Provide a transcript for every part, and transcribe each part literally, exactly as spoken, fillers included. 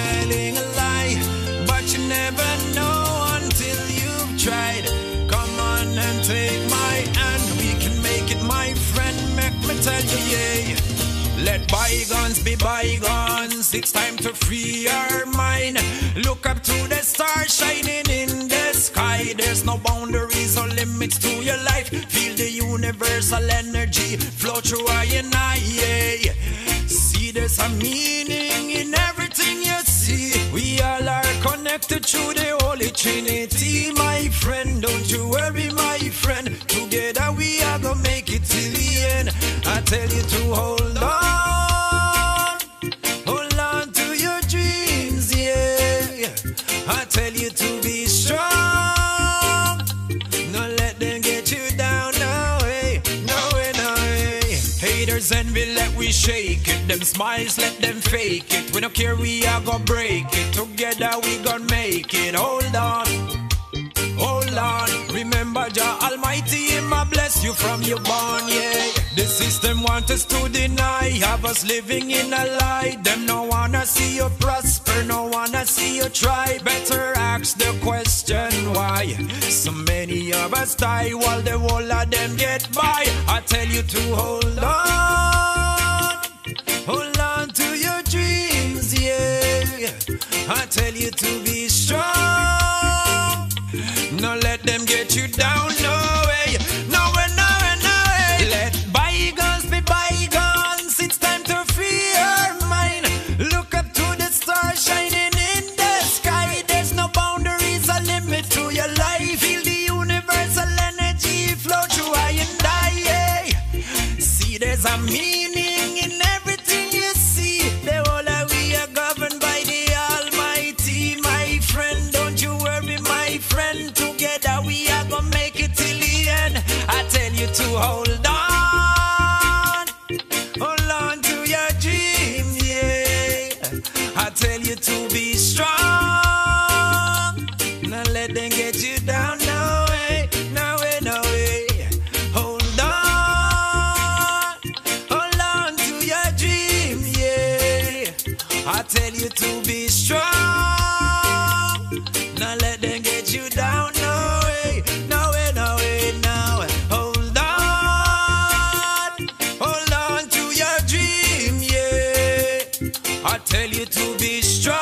telling a lie, but you never know until you've tried. Come on and take my hand, we can make it, my friend. Make me tell you, yeah. Let bygones be bygones, it's time to free our mind. Look up to the stars shining in the sky. There's no boundaries or limits to your life. Feel the universal energy flow through I and I, yeah. See, there's a meaning in everything you see. We all are connected through the Holy Trinity, my friend. Don't you worry, my friend. Together we are gonna make it till the end. I tell you to hold on, hold on to your dreams, yeah. I tell you to be strong, don't let them get you down, no way, no way, no way. Haters envy, let we shake it. Them smiles, let them fake it. We don't care, we are gonna break it. Together we gonna make it. Hold on, hold on. Remember Jah Almighty, Him a bless you from your born, yeah. The system want us to deny, have us living in a lie. Them no wanna see you prosper, no wanna see you try. Better ask the question why so many of us die while the whole of them get by. I tell you to hold on, hold on to your dreams, yeah. I tell you to be strong, no let them get you down, no way, no way, no way, no way. Let bygones be bygones, it's time to free our mind. Look up to the stars shining in the sky. There's no boundaries or limit to your life. Feel the universal energy flow through I and I, yeah. See, there's a meaning in everything you see. The whole of we are governed by the Almighty, my friend. Don't you worry, my friend. Together we are gonna make it till the end. I tell you to hold on, hold on to your dreams, yeah. I tell you to be strong, not let them get you down, no way, no way, no way. Hold on, hold on to your dreams, yeah. I tell you to be strong, not let them get you down, no way, no way, no way, no way. Hold on, hold on to your dream, yeah. I tell you to be strong,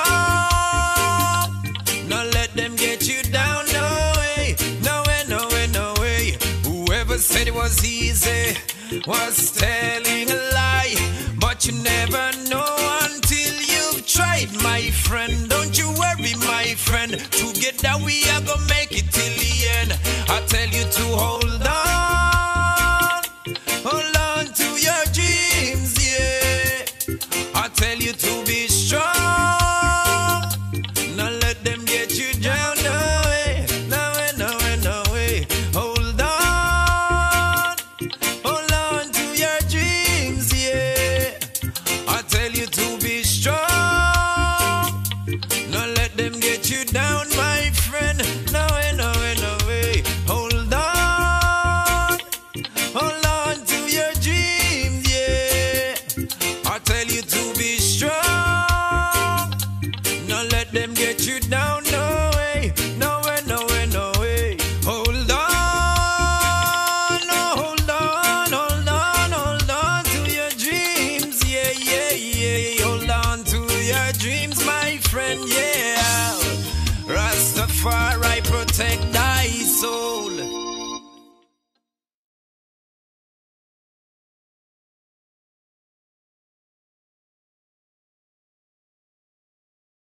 not let them get you down, no way, no way, no way, no way. Whoever said it was easy was telling a lie, but you never know until you've tried, my friend. Don't you worry, my friend. Together we are gonna make it till the end. I tell you to hold on, hold on to your dreams, yeah. I tell you to be strong, not let them get you down, no way, no way, no way, no way. Hold on, hold on to your dreams, yeah. I tell you to be strong, not let them get you down, my friend. No way, no way, no way. Hold on, hold on to your dreams, yeah. I tell you to be strong, not let them get you down, no way, no way, no way, no way. Hold on, no, hold on, hold on, hold on to your dreams, yeah, yeah, yeah. Hold on to your dreams, my friend, yeah. Rastafari protect thy soul.